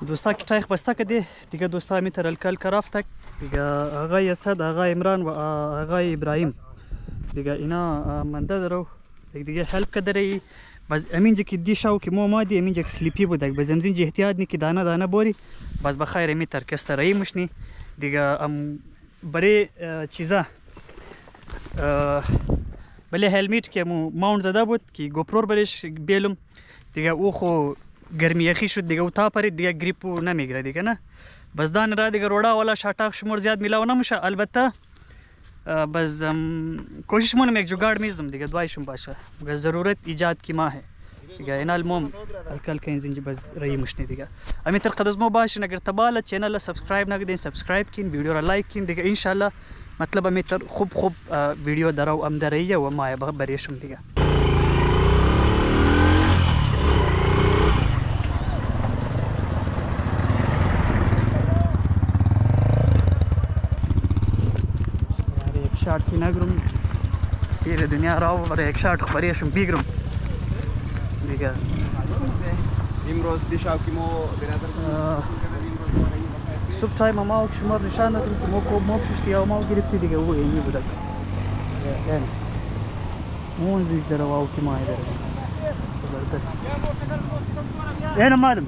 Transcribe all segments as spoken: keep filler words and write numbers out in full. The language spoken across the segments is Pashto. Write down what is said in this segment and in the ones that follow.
دوستا کی چای خبسته کده دیگه دوستا میتر الکل کرافت دیگه آقای اسد آقای عمران و آقای ابراهیم دیگه اینا منده درو دیگه هلپ کدری بس امین جا که دی شاو که مو مادی امین جا که سلیپی بودک بس امزین جا احتیاط نی که دانه دانه بوری بس بخیر میتر کسته رایی مشنی دیگه ام برای چیزا بله هلمیت که مو ماونت زده بود که گوپرور برش بیلم دیگه او خو گرمی یخی شد دیگه او تا پرید دیگه گریپو نمیگیره دیگه نه بس دان را دیگه روڑا والا شاتاق شمور زیاد میلاو نمیشه البته بس کوشش مونم یک جگاڑ میزدم دیگه دوایشون باشه مگر ضرورت ایجاد کی ما ہے دیگه اینا المهم الکل کین زنجی بس رای مشنی دیگه امی تر قدز مو باشین اگر تباله چینل سبسکرایب نکردین سبسکرایب کین ویدیو را لایک کین دیگه ان شاء الله مطلب امی تر خوب خوب ویدیو درو ام درایه و ما بریشم دیگه شارت کی نگرم پیر دنیا راو برای یک شارت خبریشم بیگرم دیگه امروز دیشب که ما برادر صبح تایم ما شمار نشان دادیم که ما کو ما بشش یا ما گرفتی دیگه او اینی بود یعنی مون زیش در واو کی ما ایدر زبردست اینا مادم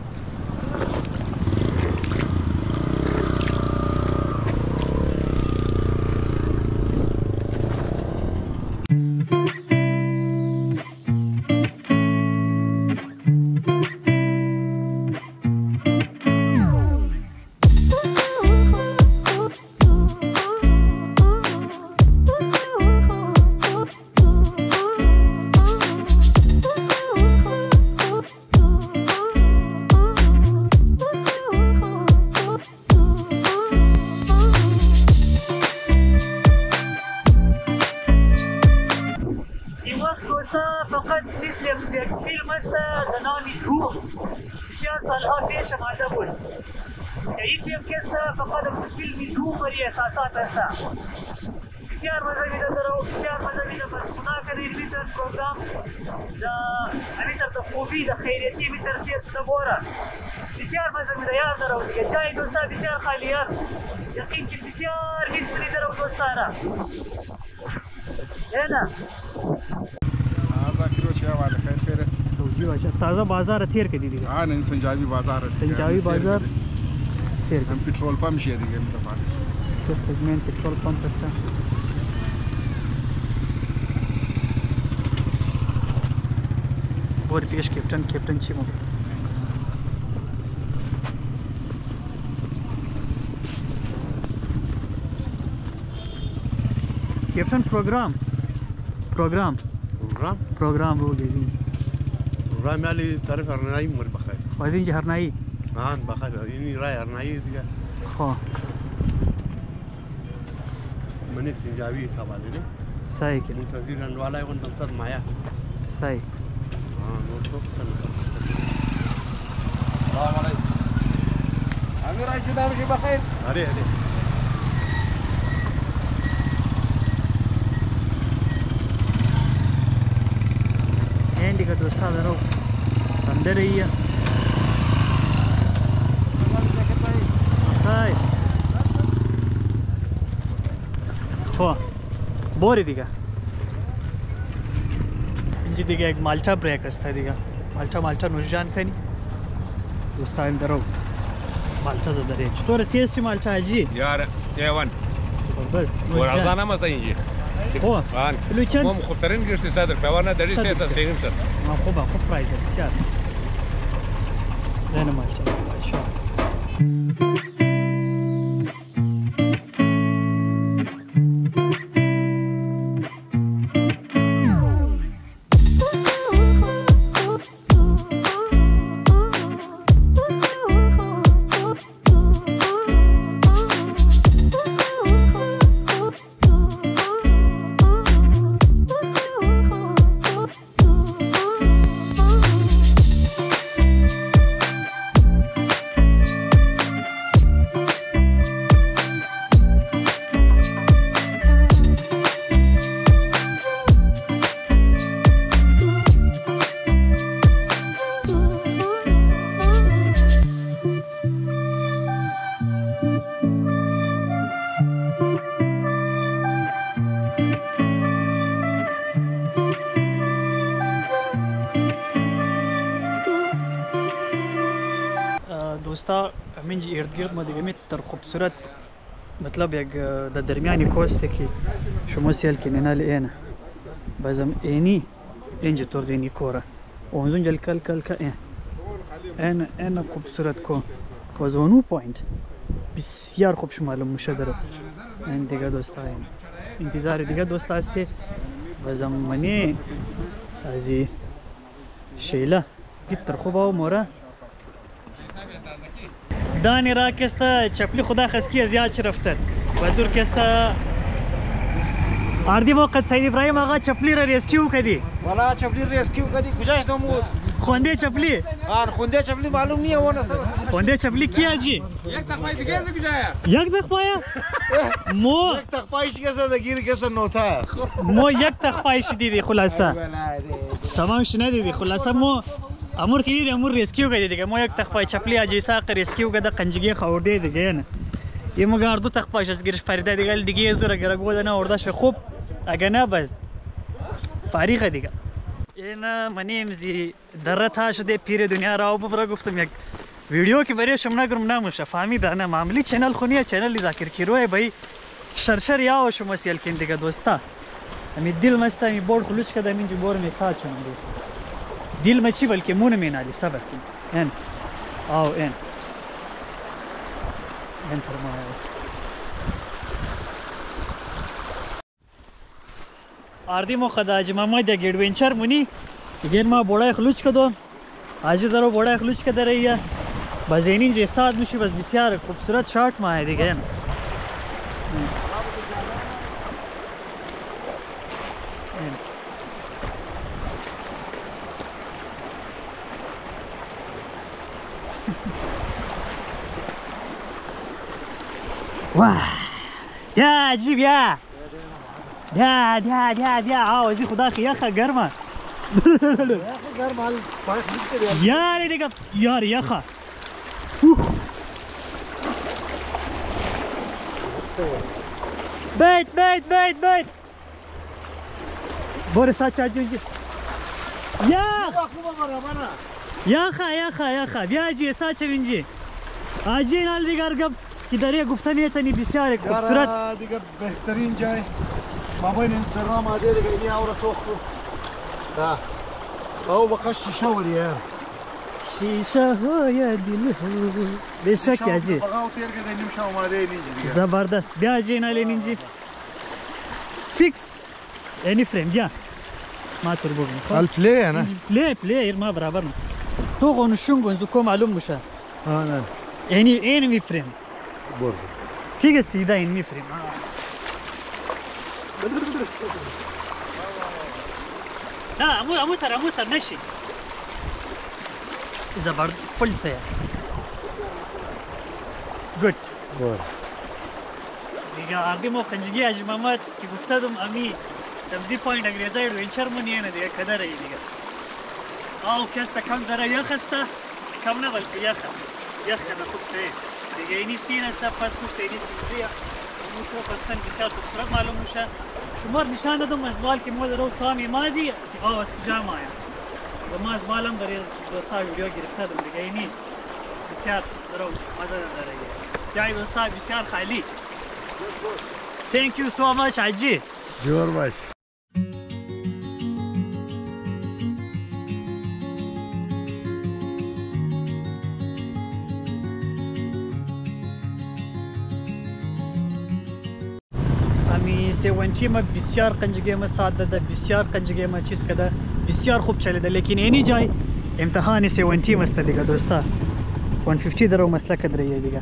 فقط مثل یک فیلم است به نام روح بسیار سالها پیش آمده بود هیچ یک کس فقط فیلم روح بری احساسات است بسیار مزه میده درو بسیار مزه میده بس خدا کنه میتر پروگرام دا میتر د خوبی د خیریتی میتر تیر شده بوره بسیار مزه میده یار درو دیگه جای دوستا بسیار خالی یار یقین که بسیار میس میده درو دوستانه اینا تازه کروچ یا والا خیر خیرت توجی باشه تازه بازار تیر کدی دیگه ها نه سنجاوی بازار سنجاوی بازار تیر هم پترول پمپ شه دیگه میره پاره تو سگمنت پترول پمپ است بور پیش کپتن کپتن چی مو کپتن پروگرام پروگرام پروگرام پروگرام رو لیزین پروگرام یالی طرف هرنایی مر بخیر وازین جه هرنایی آن بخیر اینی رای هرنایی دیگه خو منی سنجاوی تابالی نه صحیح که منتظر انوالا یون دمصد مایا صحیح آه نو تو سلام علیکم امیر رای شده بشی بخیر اره اره این دیگه دوستا درو بنده رਹੀه خیر خو بوری دیگه اینجا دیگه یک مالچا بریک است دیگه مالچا مالچا نوشجان کنی دوستا این درو مالچا زداره چطوره تیز چی مالچا حجی یار ایوان بس ورزانه ما اینجا خو آن لوچن ما مخطرین گشتی صدر پیوانه دری سیاسا سینیم شد ما خوبه خوب پرایز بسیار نه مالچا مالچا دوستا همین جی ارد گرد ما دیگه می در خوبصورت مطلب یک در درمیانی کوسته که شما سیل کنین حال اینه بازم اینی اینجا تو غینی کورا اونجا جل کل کل که این این این خوبصورت کو وزونو پوینت بسیار خوب شما معلوم میشه داره این دیگه دوستا این انتظار دیگه دوستا هستی بازم منی ازی شیله گیتر خوبه و مورا دانی را کستا چپلی خدا خسکی زیاد شرفتر وزور کستا آردی وقت سید ابراهیم آقا چپلی را ریسکیو کردی والا چپلی ریسکیو کردی کجاش دامو خونده چپلی آن خونده چپلی معلوم نیه اون اصلا خونده چپلی کیا جی یک تخمای دیگه از کجایا یک دخپایا مو یک تخپایش کسا دگیر کسا نوتا مو یک تخپایش دیدی خلاصه تمام شنه دیدی خلاصه مو امور کی دیدی امور ریسکیو کردی دیگه مو یک تخپای چپلی اجی ساق ریسکیو کرده قنجگی خورده دیگه نه یه مگار دو تخپایش از گیرش پریده دیگه دیگه زور گرا گودنه اورداش خوب اگه نه بس فاریخه دیگه این منی امزی دره تا شده پیر دنیا را و برا گفتم یک ویدیو که برای شما نگرم نموشه فهمیده نه معمولی چنل خونیه چنل ذاکر کیروه بای شرشر یا و شما سیل کن دیگه دوستا امی دل مستا امی بورد خلوچ کده امینجی بور میستاد چونم دی دل مچی بلکه مون مینالی صبر کن این آو این این فرمایه آردی ما خدا جمعه دیگه ایڈوینچر مونی دیگه ما بوڑای خلوچ کدو آجی درو بوڑای خلوچ کده رهیه باز اینین جه استاد میشی باز بسیار خوبصورت شارت ماه دیگه واه یا عجیب یا بیا بیا بیا بیا آوازی خدا خیاخه گرمه گرم حال پایخ بیشتر یاری دیگه یار یخه بیت بیت بیت بیت بورستا چاچو یا یخه یخه یخه بیا جی استا چوینجی آجی نال دیگر گب که داره گفتنی تنی بسیار خوبصورت دیگه بهترین جای مابین اینستاگرام آده دیگه اینی آورا توخو دا او بقى شیشه ولی یار شیشه های دل بشک آجی بقاو تیر که دنیم شا اومده اینجی دیگه زبردست بیا جی نال اینجی فیکس اینی فریم بیا ما تربو ال پلی انا پلی پلی ما برابر تو گونشون گونزو کو معلوم میشه ها نه یعنی این می فریم برو ठीक है सीधा इन में frame لا مو مو ترى مو ترى نشي اذا برد فل سير جود برو دیگه آردی مو خنجگی اجمامات که گفتم امی تمزی پوینت انگریزی ایڈوینچر مونی نه دیگه کدر ای دیگه او کستا کم ذره یخستا کم نه بلکه یخ یخ کنه خوب سه دیگه اینی سین است پس پشت اینی سیدیا مو تو پرسن بسیار خوبصورت معلوم میشه شمار نشان دادم از بال که مو درو کامی مادی او از کجا مایا و ما از بالم برای دوستا ویدیو گرفته دم دیگه اینی بسیار درو مزه داره جای دوستا بسیار خالی Thank you so much عجی جور باش امی سیونتی ما بسیار قنجگی ما ساده ده بسیار قنجگی ما چیز کده بسیار خوب چلیده لیکن اینی جای امتحان سیونتی مسته دیگه دوستا ون فیفتی درو مسله کدریه دیگه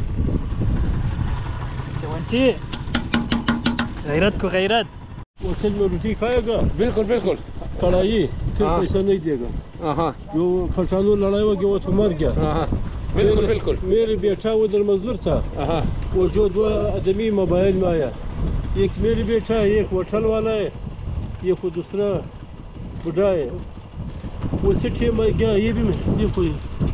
سیونتی غیرت کو غیرت hotel में रोटी खाएगा बिल्कुल बिल्कुल कढ़ाई फिर हाँ। पैसा नहीं देगा हाँ जो खरसानू लड़ाई हुआ वो तो मर गया हाँ बिल्कुल बिल्कुल मेरे बेटा उधर मजदूर था हाँ वो जो दो आदमी मोबाइल में आया एक मेरे बेटा है एक होटल वाला है एक वो दूसरा बुढ़ा है वो सिटी में गया ये भी ये कोई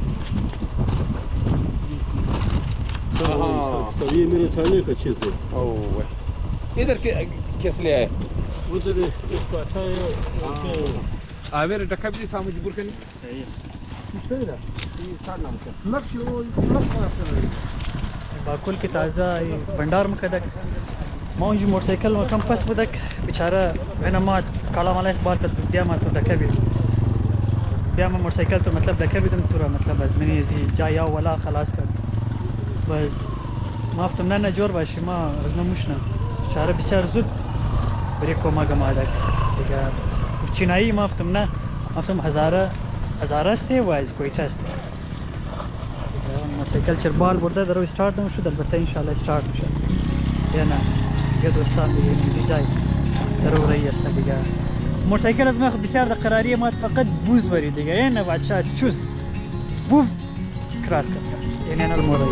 हाँ ये मेरे थाने का चीज़ है ओह इधर किस लिए है उधर एक पाठा है आवेर डका भी था मजबूर करने صحیح مشتري لك شو لك باکول کې تازه بندار مکدک ما اونجا موتورسایکل ما کم پس بودک بیچاره اینا ما کالا مالا اخبار کرد بیا ما تو دکه بید بیا ما موتورسایکل تو مطلب دکه بیدم تو را مطلب از منی ازی جای یا ولا خلاص کرد بس ما افتم نه نه جور باشی ما از نموشنه بیچاره بسیار زود بری کمک مادک دیگه چینایی ما افتم نه ما افتم هزاره هزاره استه و از کویت استه موتورسایکل چر بال برده درو استارت نمیشد البته انشالله استارت میشه یا نه دیگه دوستان دیگه میزی جای درو رایی است دیگه موتورسایکل از ما بسیار د قراری ما فقط بوز بری دیگه یعنی بعد شاید چوست بوف کراس کرد یعنی انا الموضوع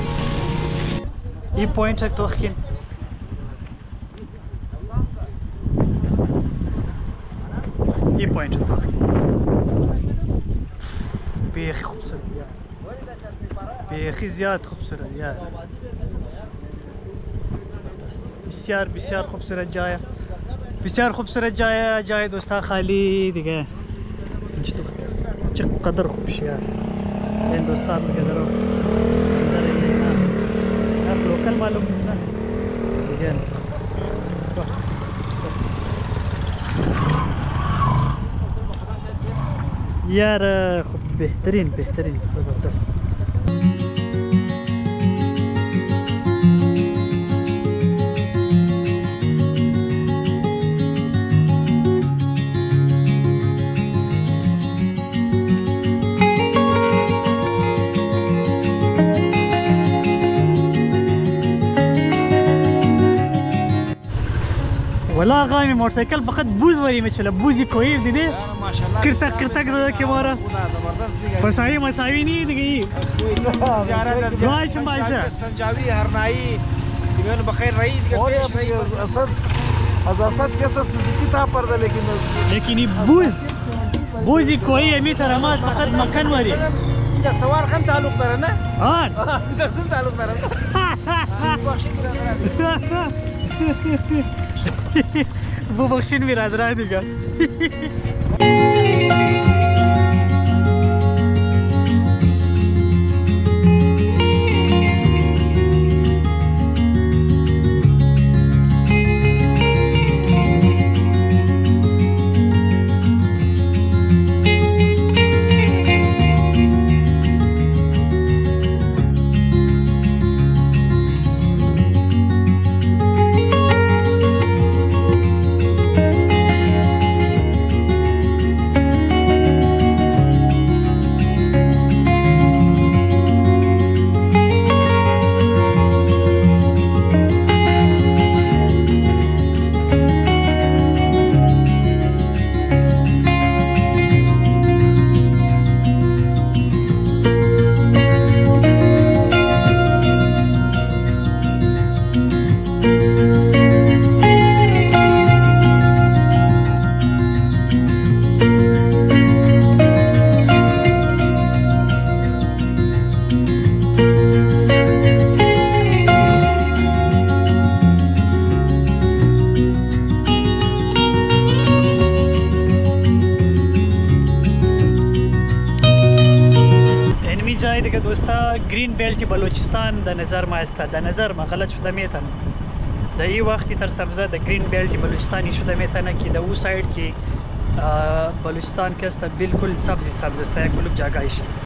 این پوینت تک توخین این پوینت تک توخین بیخ خوبصورت بیخی زیاد خوبصورت یار زبردست بسیار بسیار خوبصورت جایه بسیار خوبصورت جایه جای دوستا خالی دیگه چقدر خوب یار این دوستان دیگه درو هر لوکل معلوم نه دیگه یار خوب بهترین بهترین زبردست والله غامی موتورسایکل فقط بوز وری میچله بوزی کویر دیدی کرتک کرتک زده که مارا مساوی مساوی نی دیگه باشه باشه سنجاوی هرنایی دیگه بخیر رہی دیگه پیش رہی اسد از اسد کیسه سوزوکی تا پرده لیکن لیکن بوز بوزی کویر می ترمات فقط مکان وری اینجا سوار هم تعلق داره نه آن اینجا سن تعلق داره بخشی bu bakışın birader hadi gel. جای دیگه دوستا گرین بیلت بلوچستان در نظر ما است در نظر ما غلط شده میتونه در این وقتی تر سبزه در گرین بیلت بلوچستانی شده میتونه که در او ساید که بلوچستان که است بالکل سبزی سبز است یک بلوک جاگایش